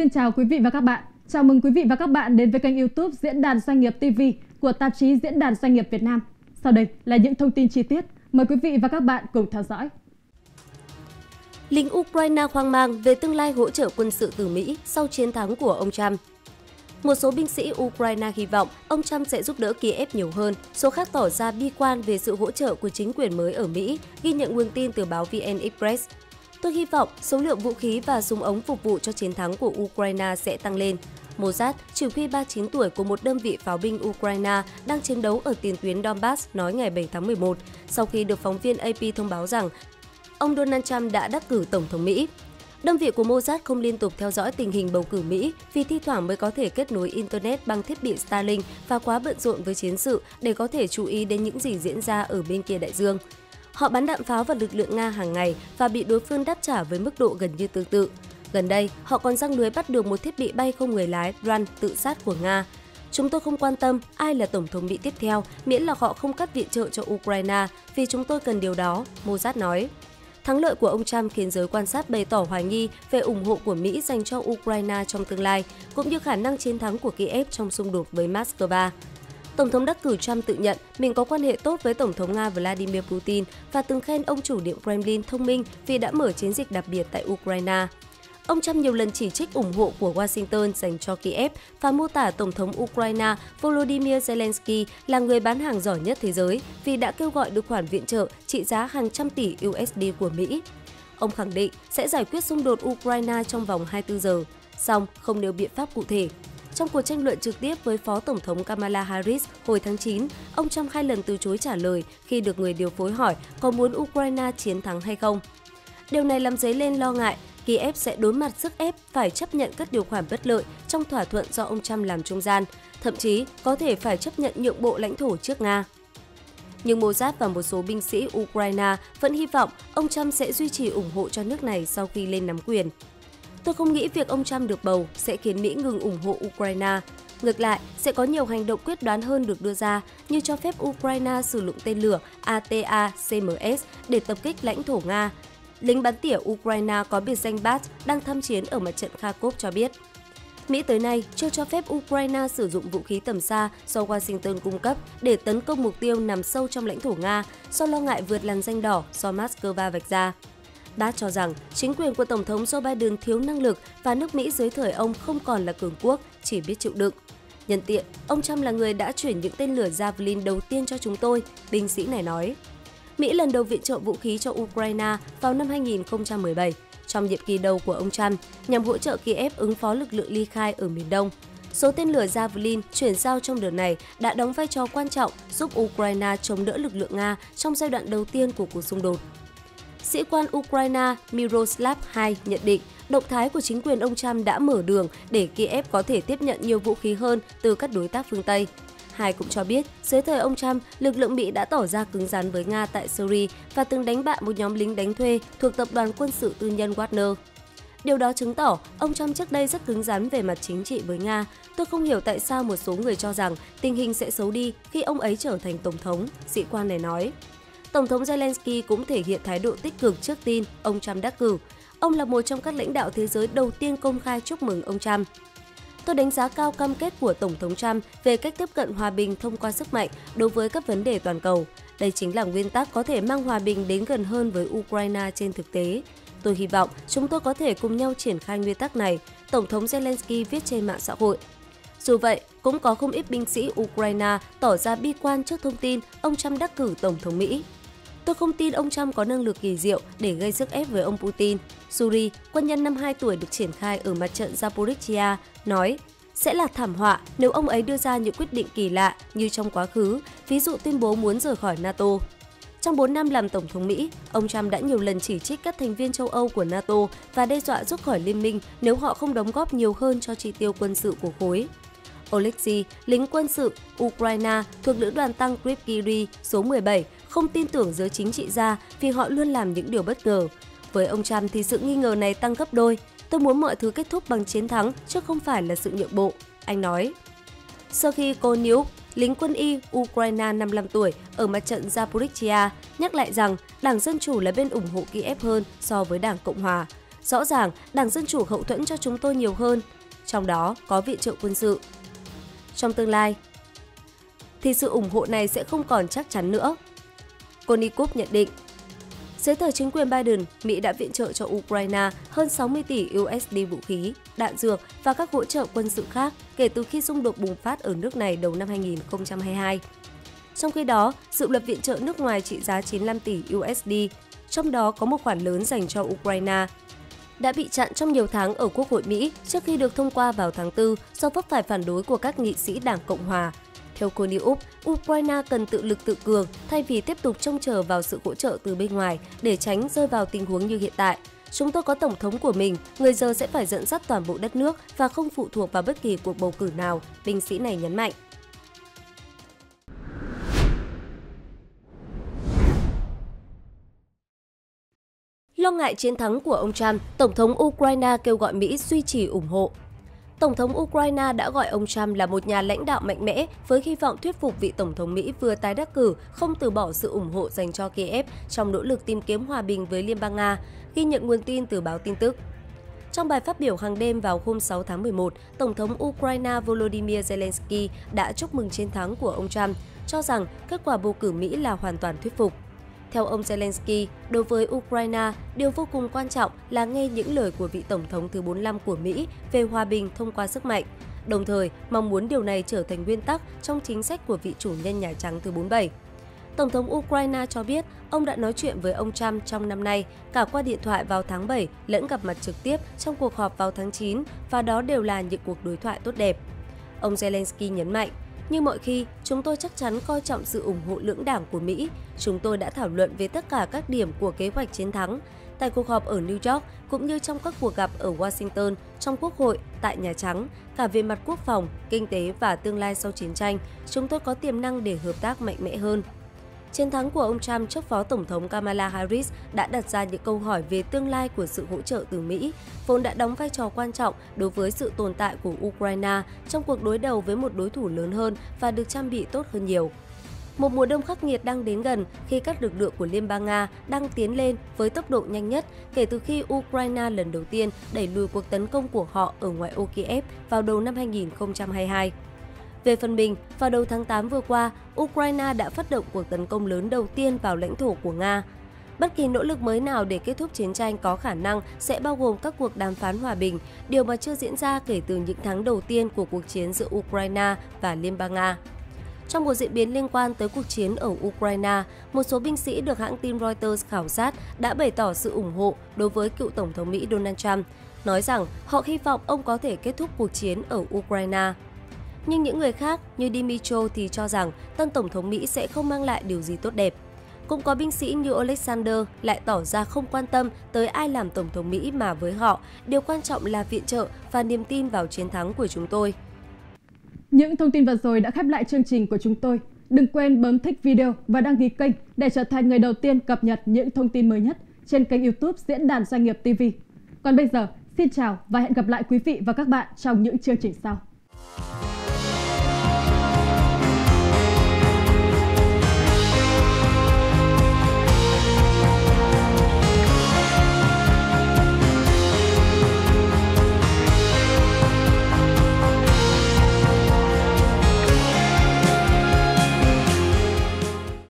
Xin chào quý vị và các bạn. Chào mừng quý vị và các bạn đến với kênh YouTube Diễn đàn Doanh nghiệp TV của tạp chí Diễn đàn Doanh nghiệp Việt Nam. Sau đây là những thông tin chi tiết. Mời quý vị và các bạn cùng theo dõi. Lính Ukraine hoang mang về tương lai hỗ trợ quân sự từ Mỹ sau chiến thắng của ông Trump. Một số binh sĩ Ukraine hy vọng ông Trump sẽ giúp đỡ Kiev nhiều hơn, số khác tỏ ra bi quan về sự hỗ trợ của chính quyền mới ở Mỹ, ghi nhận nguồn tin từ báo VN Express. Tôi hy vọng số lượng vũ khí và súng ống phục vụ cho chiến thắng của Ukraine sẽ tăng lên. Mossad, chỉ huy 39 tuổi của một đơn vị pháo binh Ukraine đang chiến đấu ở tiền tuyến Donbass nói ngày 7 tháng 11, sau khi được phóng viên AP thông báo rằng ông Donald Trump đã đắc cử Tổng thống Mỹ. Đơn vị của Mossad không liên tục theo dõi tình hình bầu cử Mỹ vì thi thoảng mới có thể kết nối Internet bằng thiết bị Starlink và quá bận rộn với chiến sự để có thể chú ý đến những gì diễn ra ở bên kia đại dương. Họ bắn đạn pháo vào lực lượng Nga hàng ngày và bị đối phương đáp trả với mức độ gần như tương tự. Gần đây, họ còn giăng lưới bắt được một thiết bị bay không người lái drone tự sát của Nga. Chúng tôi không quan tâm ai là Tổng thống Mỹ tiếp theo, miễn là họ không cắt viện trợ cho Ukraine, vì chúng tôi cần điều đó, Mossad nói. Thắng lợi của ông Trump khiến giới quan sát bày tỏ hoài nghi về ủng hộ của Mỹ dành cho Ukraine trong tương lai, cũng như khả năng chiến thắng của Kiev trong xung đột với Moscow. Tổng thống đắc cử Trump tự nhận mình có quan hệ tốt với Tổng thống Nga Vladimir Putin và từng khen ông chủ điện Kremlin thông minh vì đã mở chiến dịch đặc biệt tại Ukraine. Ông Trump nhiều lần chỉ trích ủng hộ của Washington dành cho Kiev và mô tả Tổng thống Ukraine Volodymyr Zelensky là người bán hàng giỏi nhất thế giới vì đã kêu gọi được khoản viện trợ trị giá hàng trăm tỷ USD của Mỹ. Ông khẳng định sẽ giải quyết xung đột Ukraine trong vòng 24 giờ, song không nêu biện pháp cụ thể. Trong cuộc tranh luận trực tiếp với Phó Tổng thống Kamala Harris hồi tháng 9, ông Trump 2 lần từ chối trả lời khi được người điều phối hỏi có muốn Ukraine chiến thắng hay không. Điều này làm dấy lên lo ngại Kiev sẽ đối mặt sức ép phải chấp nhận các điều khoản bất lợi trong thỏa thuận do ông Trump làm trung gian, thậm chí có thể phải chấp nhận nhượng bộ lãnh thổ trước Nga. Nhưng Mossad và một số binh sĩ Ukraine vẫn hy vọng ông Trump sẽ duy trì ủng hộ cho nước này sau khi lên nắm quyền. Tôi không nghĩ việc ông Trump được bầu sẽ khiến Mỹ ngừng ủng hộ Ukraine. Ngược lại, sẽ có nhiều hành động quyết đoán hơn được đưa ra, như cho phép Ukraine sử dụng tên lửa ATACMS để tập kích lãnh thổ Nga. Lính bắn tỉa Ukraine có biệt danh Bat đang tham chiến ở mặt trận Kharkov cho biết. Mỹ tới nay chưa cho phép Ukraine sử dụng vũ khí tầm xa do Washington cung cấp để tấn công mục tiêu nằm sâu trong lãnh thổ Nga do lo ngại vượt làn ranh đỏ do Moscow vạch ra. Bat cho rằng chính quyền của Tổng thống Joe Biden thiếu năng lực và nước Mỹ dưới thời ông không còn là cường quốc, chỉ biết chịu đựng. Nhân tiện, ông Trump là người đã chuyển những tên lửa Javelin đầu tiên cho chúng tôi, binh sĩ này nói. Mỹ lần đầu viện trợ vũ khí cho Ukraine vào năm 2017, trong nhiệm kỳ đầu của ông Trump, nhằm hỗ trợ Kiev ứng phó lực lượng ly khai ở miền Đông. Số tên lửa Javelin chuyển giao trong đợt này đã đóng vai trò quan trọng giúp Ukraine chống đỡ lực lượng Nga trong giai đoạn đầu tiên của cuộc xung đột. Sĩ quan Ukraine Miroslav II nhận định động thái của chính quyền ông Trump đã mở đường để Kiev có thể tiếp nhận nhiều vũ khí hơn từ các đối tác phương Tây. Hai cũng cho biết, dưới thời ông Trump, lực lượng Mỹ đã tỏ ra cứng rắn với Nga tại Syria và từng đánh bại một nhóm lính đánh thuê thuộc tập đoàn quân sự tư nhân Wagner. Điều đó chứng tỏ ông Trump trước đây rất cứng rắn về mặt chính trị với Nga. Tôi không hiểu tại sao một số người cho rằng tình hình sẽ xấu đi khi ông ấy trở thành tổng thống, sĩ quan này nói. Tổng thống Zelensky cũng thể hiện thái độ tích cực trước tin ông Trump đắc cử. Ông là một trong các lãnh đạo thế giới đầu tiên công khai chúc mừng ông Trump. Tôi đánh giá cao cam kết của Tổng thống Trump về cách tiếp cận hòa bình thông qua sức mạnh đối với các vấn đề toàn cầu. Đây chính là nguyên tắc có thể mang hòa bình đến gần hơn với Ukraine trên thực tế. Tôi hy vọng chúng tôi có thể cùng nhau triển khai nguyên tắc này, Tổng thống Zelensky viết trên mạng xã hội. Dù vậy, cũng có không ít binh sĩ Ukraine tỏ ra bi quan trước thông tin ông Trump đắc cử Tổng thống Mỹ. Tôi không tin ông Trump có năng lực kỳ diệu để gây sức ép với ông Putin. Suri, quân nhân 52 tuổi được triển khai ở mặt trận Zaporizhzhia, nói sẽ là thảm họa nếu ông ấy đưa ra những quyết định kỳ lạ như trong quá khứ, ví dụ tuyên bố muốn rời khỏi NATO. Trong 4 năm làm Tổng thống Mỹ, ông Trump đã nhiều lần chỉ trích các thành viên châu Âu của NATO và đe dọa rút khỏi liên minh nếu họ không đóng góp nhiều hơn cho chi tiêu quân sự của khối. Oleksiy, lính quân sự Ukraine thuộc lữ đoàn tăng Krivkiri số 17, không tin tưởng giới chính trị gia vì họ luôn làm những điều bất ngờ. Với ông Trump thì sự nghi ngờ này tăng gấp đôi. Tôi muốn mọi thứ kết thúc bằng chiến thắng chứ không phải là sự nhượng bộ, anh nói. Serhiy Konyuk, lính quân y Ukraine 55 tuổi ở mặt trận Zaporizhzhia, nhắc lại rằng Đảng Dân Chủ là bên ủng hộ Kiev hơn so với Đảng Cộng Hòa. Rõ ràng, Đảng Dân Chủ hậu thuẫn cho chúng tôi nhiều hơn, trong đó có viện trợ quân sự. Trong tương lai, thì sự ủng hộ này sẽ không còn chắc chắn nữa. Konnikov nhận định, dưới thời chính quyền Biden, Mỹ đã viện trợ cho Ukraine hơn 60 tỷ USD vũ khí, đạn dược và các hỗ trợ quân sự khác kể từ khi xung đột bùng phát ở nước này đầu năm 2022. Trong khi đó, dự luật viện trợ nước ngoài trị giá 95 tỷ USD, trong đó có một khoản lớn dành cho Ukraine, đã bị chặn trong nhiều tháng ở Quốc hội Mỹ trước khi được thông qua vào tháng 4 do vấp phải phản đối của các nghị sĩ Đảng Cộng hòa. Theo Konnikov, Ukraine cần tự lực tự cường thay vì tiếp tục trông chờ vào sự hỗ trợ từ bên ngoài để tránh rơi vào tình huống như hiện tại. Chúng tôi có tổng thống của mình, người giờ sẽ phải dẫn dắt toàn bộ đất nước và không phụ thuộc vào bất kỳ cuộc bầu cử nào, binh sĩ này nhấn mạnh. Lo ngại chiến thắng của ông Trump, Tổng thống Ukraine kêu gọi Mỹ duy trì ủng hộ. Tổng thống Ukraine đã gọi ông Trump là một nhà lãnh đạo mạnh mẽ với hy vọng thuyết phục vị Tổng thống Mỹ vừa tái đắc cử không từ bỏ sự ủng hộ dành cho Kiev trong nỗ lực tìm kiếm hòa bình với Liên bang Nga, ghi nhận nguồn tin từ báo tin tức. Trong bài phát biểu hàng đêm vào hôm 6 tháng 11, Tổng thống Ukraine Volodymyr Zelensky đã chúc mừng chiến thắng của ông Trump, cho rằng kết quả bầu cử Mỹ là hoàn toàn thuyết phục. Theo ông Zelensky, đối với Ukraine, điều vô cùng quan trọng là nghe những lời của vị Tổng thống thứ 45 của Mỹ về hòa bình thông qua sức mạnh, đồng thời mong muốn điều này trở thành nguyên tắc trong chính sách của vị chủ nhân Nhà Trắng thứ 47. Tổng thống Ukraine cho biết ông đã nói chuyện với ông Trump trong năm nay, cả qua điện thoại vào tháng 7 lẫn gặp mặt trực tiếp trong cuộc họp vào tháng 9, và đó đều là những cuộc đối thoại tốt đẹp. Ông Zelensky nhấn mạnh, như mọi khi, chúng tôi chắc chắn coi trọng sự ủng hộ lưỡng đảng của Mỹ. Chúng tôi đã thảo luận về tất cả các điểm của kế hoạch chiến thắng. Tại cuộc họp ở New York, cũng như trong các cuộc gặp ở Washington, trong Quốc hội, tại Nhà Trắng, cả về mặt quốc phòng, kinh tế và tương lai sau chiến tranh, chúng tôi có tiềm năng để hợp tác mạnh mẽ hơn. Chiến thắng của ông Trump trước Phó Tổng thống Kamala Harris đã đặt ra những câu hỏi về tương lai của sự hỗ trợ từ Mỹ, vốn đã đóng vai trò quan trọng đối với sự tồn tại của Ukraine trong cuộc đối đầu với một đối thủ lớn hơn và được trang bị tốt hơn nhiều. Một mùa đông khắc nghiệt đang đến gần khi các lực lượng của Liên bang Nga đang tiến lên với tốc độ nhanh nhất kể từ khi Ukraine lần đầu tiên đẩy lùi cuộc tấn công của họ ở ngoại ô Kiev vào đầu năm 2022. Về phần mình, vào đầu tháng 8 vừa qua, Ukraine đã phát động cuộc tấn công lớn đầu tiên vào lãnh thổ của Nga. Bất kỳ nỗ lực mới nào để kết thúc chiến tranh có khả năng sẽ bao gồm các cuộc đàm phán hòa bình, điều mà chưa diễn ra kể từ những tháng đầu tiên của cuộc chiến giữa Ukraine và Liên bang Nga. Trong một diễn biến liên quan tới cuộc chiến ở Ukraine, một số binh sĩ được hãng tin Reuters khảo sát đã bày tỏ sự ủng hộ đối với cựu Tổng thống Mỹ Donald Trump, nói rằng họ hy vọng ông có thể kết thúc cuộc chiến ở Ukraine. Nhưng những người khác như Dmytro thì cho rằng tân Tổng thống Mỹ sẽ không mang lại điều gì tốt đẹp. Cũng có binh sĩ như Alexander lại tỏ ra không quan tâm tới ai làm Tổng thống Mỹ, mà với họ, điều quan trọng là viện trợ và niềm tin vào chiến thắng của chúng tôi. Những thông tin vừa rồi đã khép lại chương trình của chúng tôi. Đừng quên bấm thích video và đăng ký kênh để trở thành người đầu tiên cập nhật những thông tin mới nhất trên kênh YouTube Diễn đàn Doanh nghiệp TV. Còn bây giờ, xin chào và hẹn gặp lại quý vị và các bạn trong những chương trình sau.